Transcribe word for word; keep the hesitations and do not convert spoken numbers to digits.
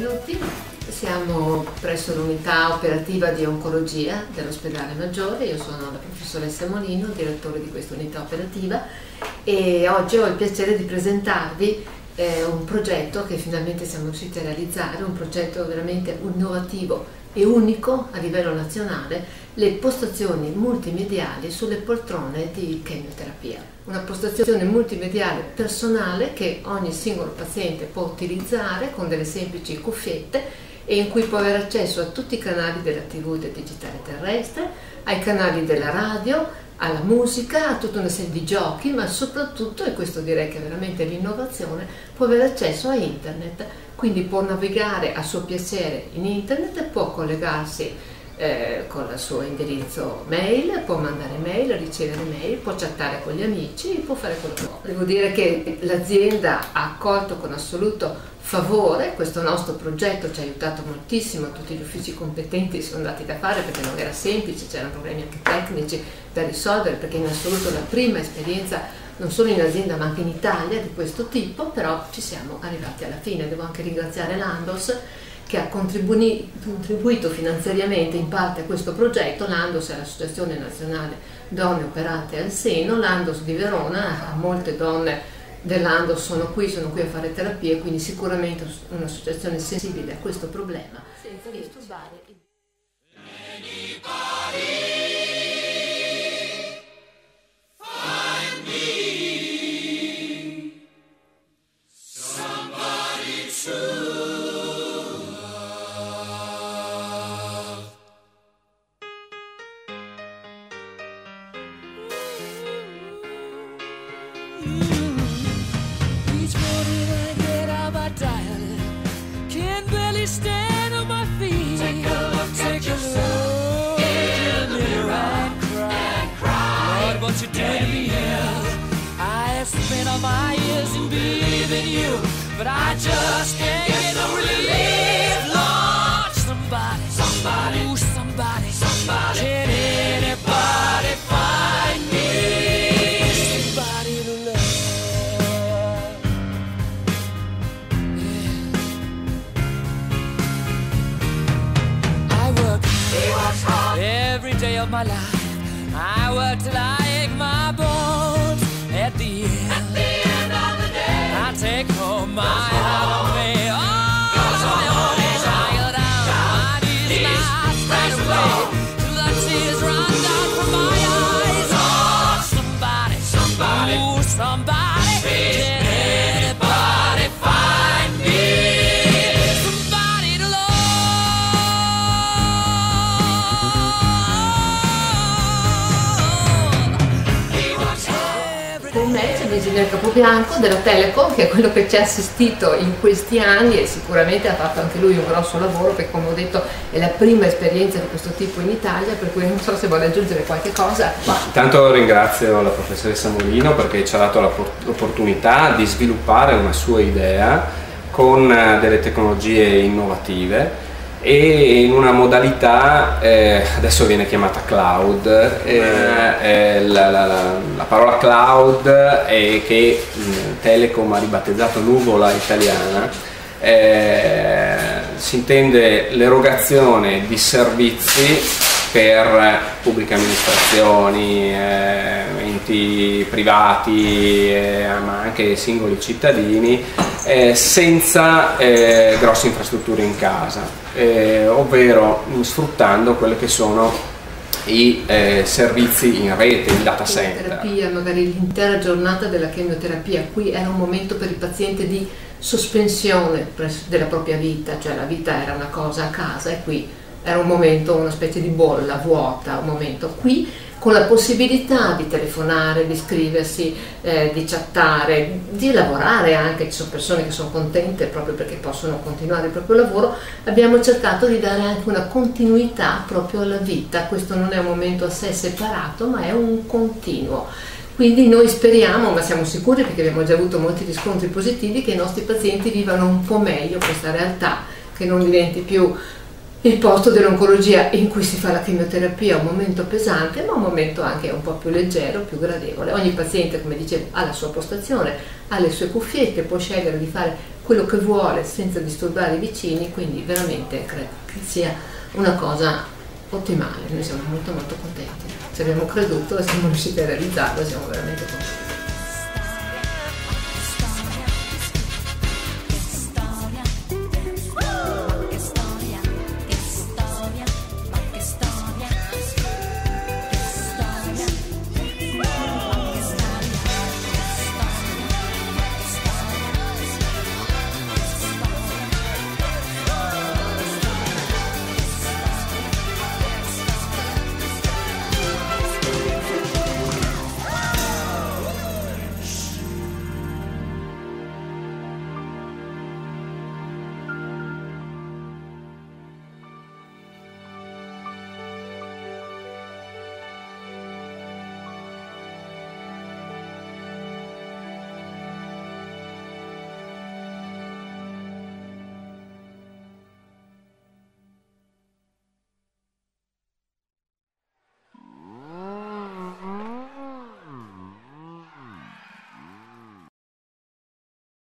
tutti, siamo presso l'unità operativa di oncologia dell'ospedale Maggiore. Io sono la professoressa Molino, direttore di questa unità operativa, e oggi ho il piacere di presentarvi eh, un progetto che finalmente siamo riusciti a realizzare, un progetto veramente innovativo e unico a livello nazionale: le postazioni multimediali sulle poltrone di chemioterapia. Una postazione multimediale personale che ogni singolo paziente può utilizzare con delle semplici cuffiette, e in cui può avere accesso a tutti i canali della tivù del digitale terrestre, ai canali della radio, alla musica, a tutta una serie di giochi, ma soprattutto, e questo direi che è veramente l'innovazione, può avere accesso a internet. Quindi può navigare a suo piacere in internet, può collegarsi eh, con il suo indirizzo mail, può mandare mail, ricevere mail, può chattare con gli amici, può fare quello che vuole. Devo dire che l'azienda ha accolto con assoluto favore questo nostro progetto, ci ha aiutato moltissimo, tutti gli uffici competenti sono andati da fare perché non era semplice, c'erano problemi anche tecnici da risolvere, perché in assoluto la prima esperienza non solo in azienda ma anche in Italia di questo tipo, però ci siamo arrivati alla fine. Devo anche ringraziare l'Andos che ha contribuito finanziariamente in parte a questo progetto. L'Andos è l'Associazione Nazionale Donne Operate al Seno, l'Andos di Verona, molte donne dell'Andos sono qui, sono qui a fare terapie, quindi sicuramente un'associazione sensibile a questo problema, senza disturbare il... Stand on my feet. Take a look Take at yourself in the mirror and cry. and cry. Lord, what you did to me. I have spent all my years in believing you, but I just can't get no relief. Lord, somebody, somebody, ooh, somebody, somebody. Can anybody find me somebody to love? Every day of my life, I work till I ache my bones. At the end, At the end of the day, I take home my heart on me. Oh, my own days, I go down, my knees, my straight away, till the tears run down from my eyes. Oh, somebody, somebody, ooh, somebody, can anybody find me? Con me c'è l'ingegner Capobianco della Telecom, che è quello che ci ha assistito in questi anni e sicuramente ha fatto anche lui un grosso lavoro, perché come ho detto è la prima esperienza di questo tipo in Italia, per cui non so se vuole aggiungere qualche cosa. Ma intanto ringrazio la professoressa Molino perché ci ha dato l'opportunità di sviluppare una sua idea con delle tecnologie innovative e in una modalità, eh, adesso viene chiamata cloud. eh, eh, la, la, la, la parola cloud è che mh, Telecom ha ribattezzato nuvola italiana. Eh, si intende l'erogazione di servizi per pubbliche amministrazioni, eh, enti privati, eh, ma anche singoli cittadini, eh, senza eh, grosse infrastrutture in casa, eh, ovvero sfruttando quelle che sono i eh, servizi in rete, il data center. Terapia, magari l'intera giornata della chemioterapia, qui era un momento per il paziente di sospensione della propria vita, cioè la vita era una cosa a casa e qui era un momento, una specie di bolla vuota, un momento qui con la possibilità di telefonare, di scriversi, eh, di chattare, di lavorare anche. Ci sono persone che sono contente proprio perché possono continuare il proprio lavoro. Abbiamo cercato di dare anche una continuità proprio alla vita. Questo non è un momento a sé separato, ma è un continuo. Quindi noi speriamo, ma siamo sicuri perché abbiamo già avuto molti riscontri positivi, che i nostri pazienti vivano un po' meglio questa realtà, che non diventi più il posto dell'oncologia in cui si fa la chemioterapia, un momento pesante, ma un momento anche un po' più leggero, più gradevole. Ogni paziente, come dicevo, ha la sua postazione, ha le sue cuffiette, può scegliere di fare quello che vuole senza disturbare i vicini, quindi veramente credo che sia una cosa ottimale. Noi siamo molto molto contenti, ci abbiamo creduto e siamo riusciti a realizzarlo, siamo veramente contenti.